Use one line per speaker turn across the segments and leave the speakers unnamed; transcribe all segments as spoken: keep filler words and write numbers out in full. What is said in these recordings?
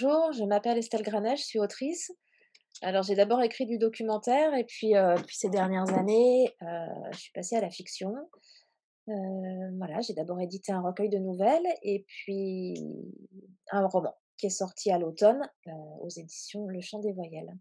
Bonjour, je m'appelle Estelle Granet, je suis autrice. Alors j'ai d'abord écrit du documentaire et puis, heu, puis ces dernières années, heu, je suis passée à la fiction. Heu, voilà, j'ai d'abord édité un recueil de nouvelles et puis un roman qui est sorti à l'automne, heu, aux éditions Le Chant des Voyelles.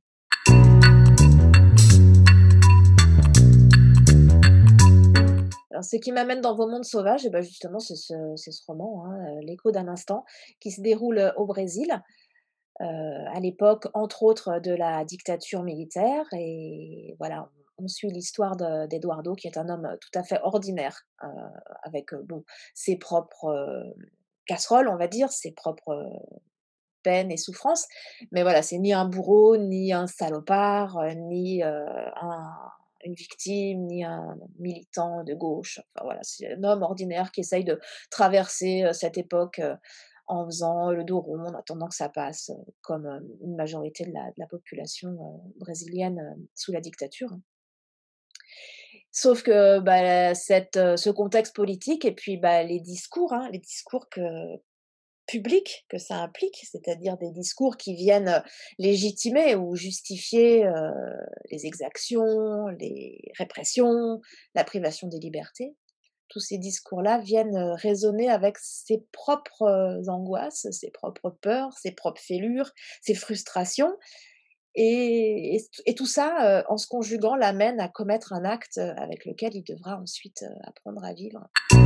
Alors ce qui m'amène dans vos mondes sauvages et bah, justement c'est ce c'est ce roman, hein, heu, L'écho d'un instant, qui se déroule, heu, au Brésil. Heu, à l'époque, entre autres, de la dictature militaire et voilà, on on suit l'histoire de d'Eduardo qui est un homme, tout à fait ordinaire, heu, avec, heu, bon, ses propres, heu, casseroles, on va dire, ses propres, heu, peines et souffrances. Mais voilà, c'est ni un bourreau, ni un salopard, heu, ni, heu, un une victime, ni un militant de gauche. Enfin voilà, c'est un homme ordinaire qui essaye de traverser, heu, cette époque, heu, en faisant le dos rond, en attendant que ça passe, heu, comme, heu, une majorité de la de la population, heu, brésilienne, heu, sous la dictature, hein. Sauf que, bah, cette, heu, ce contexte politique et puis, bah, les discours, hein, les discours que publics que ça implique, c'est-à-dire des discours qui viennent, heu, légitimer ou justifier, heu, les exactions, les répressions, la privation des libertés. Tous ces discours-là viennent, heu, résonner avec ses propres, heu, angoisses, ses propres peurs, ses propres fêlures, ses frustrations et et et tout ça, heu, en se conjuguant, l'amène à commettre un acte, heu, avec lequel il devra ensuite, heu, apprendre à vivre.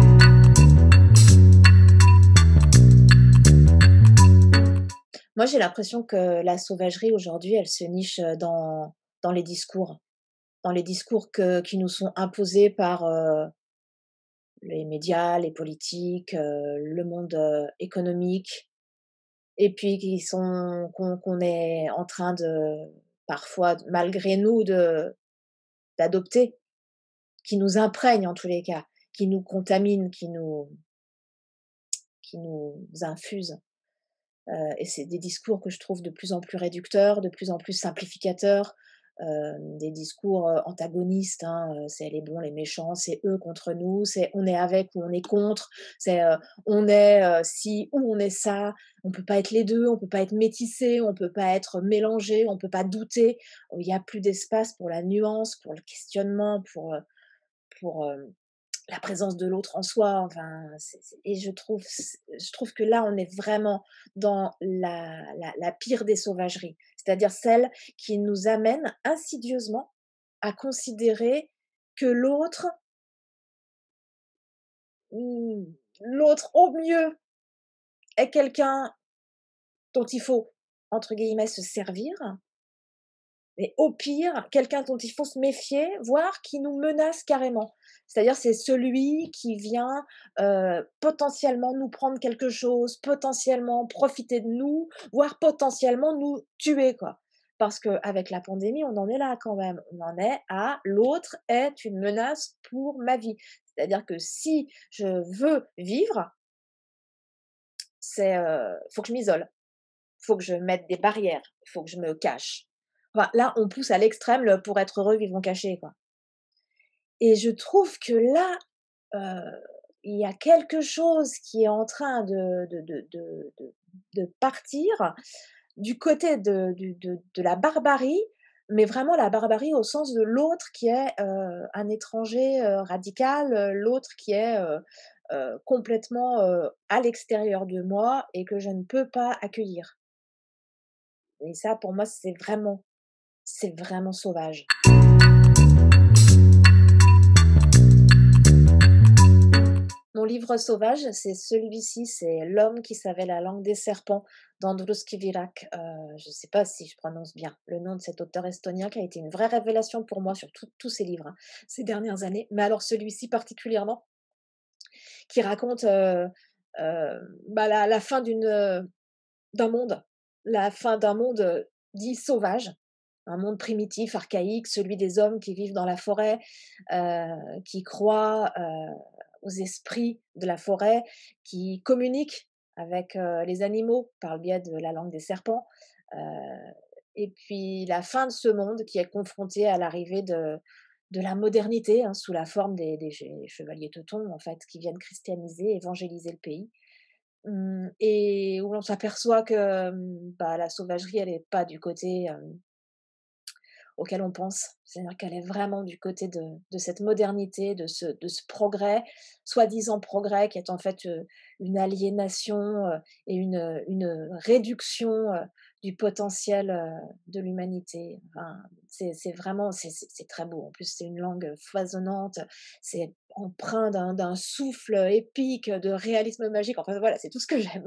Moi, j'ai l'impression que la sauvagerie aujourd'hui, elle se niche, heu, dans dans les discours. Dans les discours que qui nous sont imposés par, heu, les médias, les politiques, heu, le monde, heu, économique et puis qui sont qu'on qu'on est en train de parfois, malgré nous, de d'adopter, qui nous imprègnent en tous les cas, qui nous contaminent, qui nous qui nous infusent. Heu et c'est des discours que je trouve de plus en plus réducteurs, de plus en plus simplificateurs, hem, des discours, heu, antagonistes, hein, heu, c'est les bons, les méchants, c'est eux contre nous, c'est on est avec ou on est contre, c'est, heu, on est, heu, ci ou on est ça, on peut pas être les deux, on peut pas être métissé, on peut pas être mélangé, on peut pas douter. Il y a plus d'espace pour la nuance, pour le questionnement, pour, heu, pour, hem la présence de l'autre en soi, enfin, c'est c'est et je trouve c je trouve que là, on est vraiment dans la la la pire des sauvageries. C'est-à-dire celle qui nous amène insidieusement à considérer que l'autre, mmh, l'autre au mieux est quelqu'un dont il faut, entre guillemets, «se servir», mais au pire, quelqu'un dont il faut se méfier, voire qui nous menace carrément. C'est-à-dire, c'est celui qui vient, heu, potentiellement nous prendre quelque chose, potentiellement profiter de nous, voire potentiellement nous tuer, quoi. Parce qu'avec la pandémie, on en est là quand même. On en est à l'autre est une menace pour ma vie. C'est-à-dire que si je veux vivre, c'est, heu, faut que je m'isole. Faut que je mette des barrières, il faut que je me cache. Enfin, là, on pousse à l'extrême le «pour être heureux, vivons cachés», quoi. Et je trouve que là, heu, il y a quelque chose qui est en train de de de de de de partir du côté de du de de la barbarie, mais vraiment la barbarie au sens de l'autre qui est, heu, un étranger, heu, radical, heu, l'autre qui est, heu heu, complètement, heu, à l'extérieur de moi et que je ne peux pas accueillir. Et ça, pour moi, c'est vraiment c'est vraiment sauvage. Mon livre sauvage, c'est celui-ci, c'est L'homme qui savait la langue des serpents d'Androuski Virak. Heu, je ne sais pas si je prononce bien le nom de cet auteur estonien qui a été une vraie révélation pour moi sur tous tous ses livres, hein, ces dernières années. Mais alors celui-ci particulièrement, qui raconte, heu heu, bah, la la fin d'une, heu, d'un monde, la fin d'un monde, heu, dit sauvage, un monde primitif, archaïque, celui des hommes qui vivent dans la forêt, heu, qui croient, heu, aux esprits de la forêt, qui communiquent avec, heu, les animaux par le biais de la langue des serpents, heu et puis la fin de ce monde qui est confronté à l'arrivée de de la modernité, hein, sous la forme des des che chevaliers teutons, en fait, qui viennent christianiser, évangéliser le pays. Mmh et où l'on s'aperçoit que, hem, bah, la sauvagerie, elle est pas du côté, hem auquel on pense. C'est-à-dire qu'elle est vraiment du côté de de cette modernité, de ce de ce progrès, soi-disant progrès qui est en fait, heu, une aliénation, heu et une, heu, une, heu, réduction, heu, du potentiel, heu, de l'humanité. Enfin, c'est c'est vraiment c'est c'est c'est très beau. En plus, c'est une langue, heu, foisonnante, c'est empreint d'un d'un souffle, heu, épique, de réalisme magique. Enfin voilà, c'est tout ce que j'aime.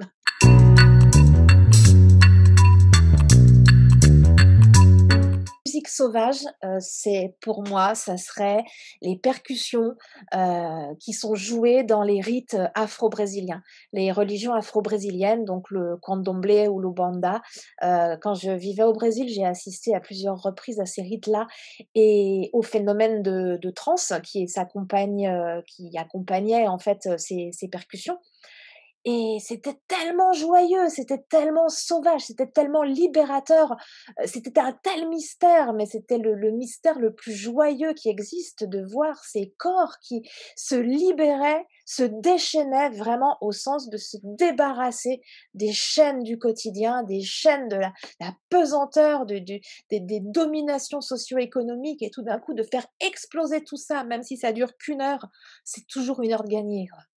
Musique sauvage, heu, c'est pour moi, ça serait les percussions, heu, qui sont jouées dans les rites, heu, afro-brésiliens. Les religions afro-brésiliennes, donc le candomblé ou l'umbanda. Heu, quand je vivais au Brésil, j'ai assisté à plusieurs reprises à ces rites-là et au phénomène de de transe qui s'accompagne, heu, qui accompagnait en fait, heu, ces ces percussions et c'était tellement joyeux, c'était tellement sauvage, c'était tellement libérateur, heu, c'était un tel mystère, mais c'était le le mystère le plus joyeux qui existe de voir ces corps qui se libéraient, se déchaînaient vraiment au sens de se débarrasser des chaînes du quotidien, des chaînes de la la pesanteur de du des des dominations socio-économiques et tout d'un coup de faire exploser tout ça, même si ça dure qu'une heure, c'est toujours une heure de gagnée, quoi.